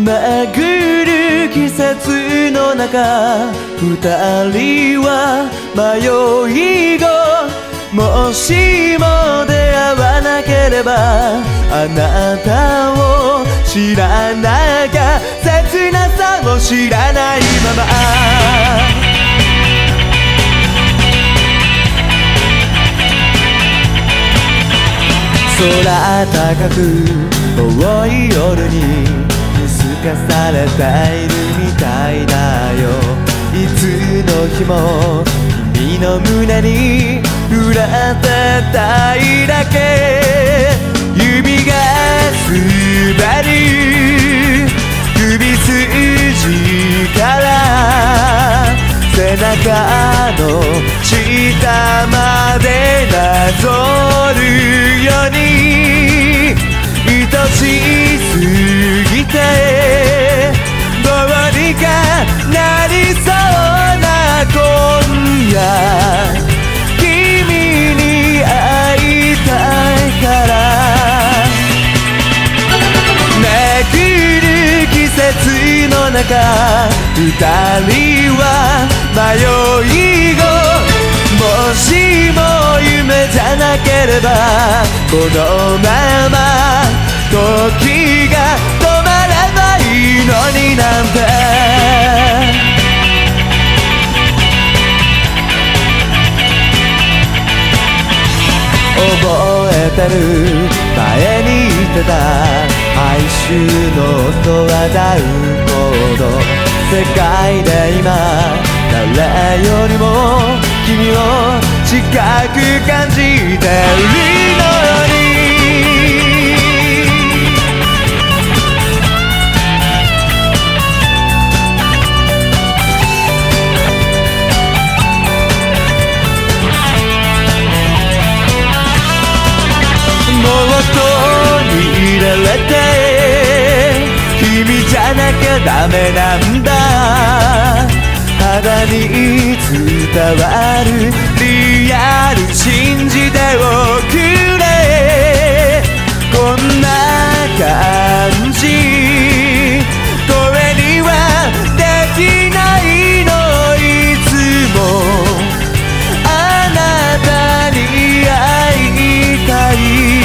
巡る季節の中、二人は迷い子。もしも出会わなければ、あなたを知らなきゃ、切なさを知らないまま。空高く遠い夜に見透かされているみたいだよ。いつの日も君の胸に触れてたいだけ。指が滑る首筋から背中の下までなぞるように、愛しすぎてどうにかなりそうな今夜、君に会いたいから。巡る季節の中、二人は迷い子。もしも夢じゃなければ、このまま時が止まればいいのになんて。覚えてる、前に言ってた哀愁の空ダウンコード。世界で今誰よりも君を近く感じてるのに。もっと入れれて君じゃなきゃダメなんだ。肌に伝わるリアル信じておくれ。こんな感じ声にはできないの。いつもあなたに会いたい。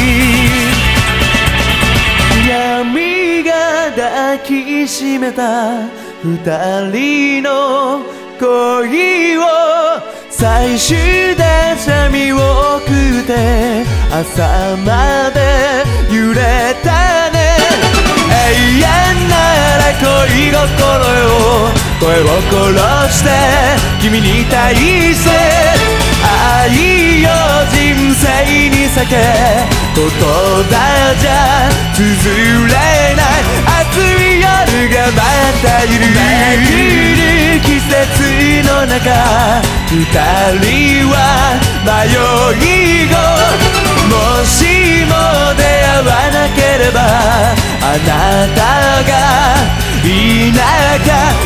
闇が抱きしめた二人の恋を、最終電車見送って朝まで揺れたね。永遠なら恋心よ、声を殺して君に対して愛を人生に咲け。言葉じゃ綴れない熱い夜が待っている。巡る季節の中、二人は迷い子。もしも出会わなければ、あなたがいなきゃ